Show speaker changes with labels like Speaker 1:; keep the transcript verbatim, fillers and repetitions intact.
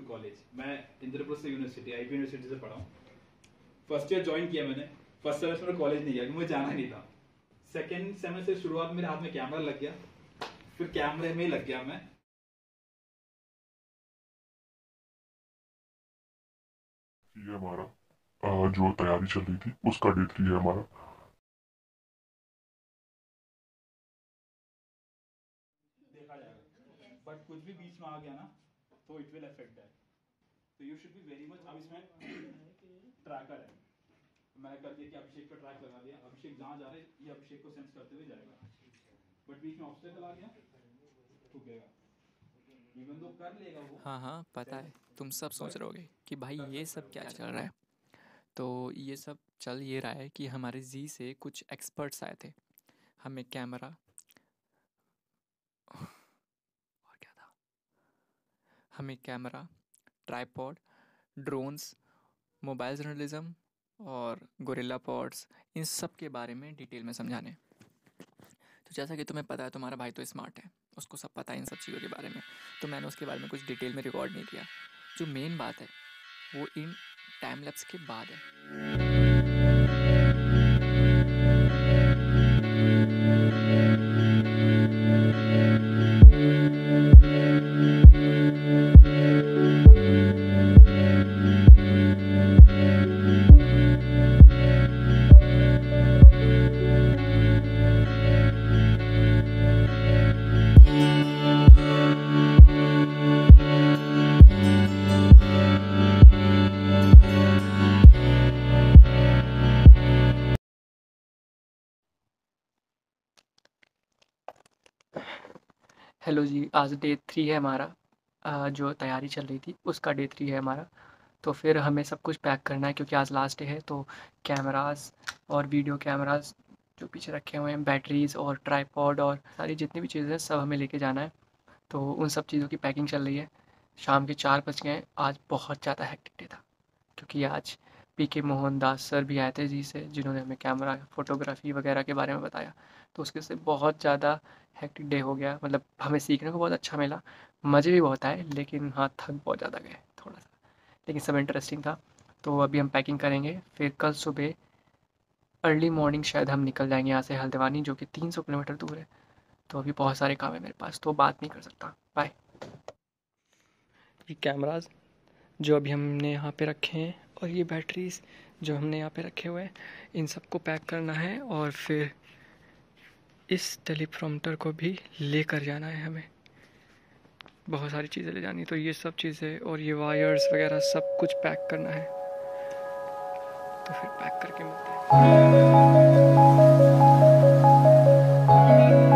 Speaker 1: College. मैं Indraprastha university I P university से पढ़ा हूँ। फर्स्ट ईयर ज्वाइन किया मैंने। फर्स्ट सेमेस्टर में कॉलेज नहीं गया क्योंकि मुझे जाना नहीं था। सेकेंड सेमेस्टर से शुरुआत मेरे हाथ में कैमरा लग गया, फिर कैमरे में लग गया मैं।
Speaker 2: ये हमारा आ, जो तैयारी चल रही थी उसका डे थ्री है हमारा।
Speaker 1: देखा जाएगा, बट कुछ भी बीच में आ गया ना तो इट विल अफेक्ट दैट। तो you should be very much. अब इसमें ट्रैकर है, मैंने कर दिया कि अभिषेक पे ट्रैक लगा दिया। अभिषेक जहाँ जा रहे हैं ये अभिषेक को सेंस करते हुए जाएगा, बट बीच में ऑब्स्टेकल आ गया ठुकेगा। इवन दो कर लेगा वो।
Speaker 3: हाँ हाँ पता है, तुम सब सोच रहे होगे कि भाई ये सब क्या चल रहा है। तो ये सब चल ये रहा है कि हमारे जी से कुछ एक्सपर्ट्स आए थे। हमें कैमरा और क्या था हमें camera, tripod, drones, mobile journalism और गोरिल्ला पॉड्स, इन सब के बारे में डिटेल में समझाने। तो जैसा कि तुम्हें पता है, तुम्हारा भाई तो स्मार्ट है, उसको सब पता है इन सब चीज़ों के बारे में। तो मैंने उसके बारे में कुछ डिटेल में रिकॉर्ड नहीं किया। जो मेन बात है वो इन टाइम लैप्स के बाद है। हेलो जी, आज डे थ्री है हमारा। आ, जो तैयारी चल रही थी उसका डे थ्री है हमारा। तो फिर हमें सब कुछ पैक करना है क्योंकि आज लास्ट डे है। तो कैमरास और वीडियो कैमरास जो पीछे रखे हुए हैं, बैटरीज़ और ट्राईपॉड और सारी जितनी भी चीज़ें हैं सब हमें लेके जाना है। तो उन सब चीज़ों की पैकिंग चल रही है। शाम के चार बज गए हैं। आज बहुत ज़्यादा हेक्टिक डे था क्योंकि आज पी के मोहन दास सर भी आए थे जी से, जिन्होंने हमें कैमरा, फोटोग्राफी वगैरह के बारे में बताया। तो उसके से बहुत ज़्यादा हेक्टिक डे हो गया। मतलब हमें सीखने को बहुत अच्छा मिला, मज़े भी बहुत आए, लेकिन हाँ थक बहुत ज़्यादा गए थोड़ा सा, लेकिन सब इंटरेस्टिंग था। तो अभी हम पैकिंग करेंगे, फिर कल सुबह अर्ली मॉर्निंग शायद हम निकल जाएंगे यहाँ से हल्द्वानी, जो कि तीन सौ किलोमीटर दूर है। तो अभी बहुत सारे काम है मेरे पास, तो बात नहीं कर सकता। बाय। ये कैमराज जो अभी हमने यहाँ पे रखे हैं और ये बैटरीज जो हमने यहाँ पे रखे हुए हैं, इन सबको पैक करना है और फिर इस टेलीप्रॉम्प्टर को भी लेकर जाना है हमें। बहुत सारी चीज़ें ले जानी, तो ये सब चीज़ें और ये वायर्स वगैरह सब कुछ पैक करना है। तो फिर पैक करके मिलते हैं।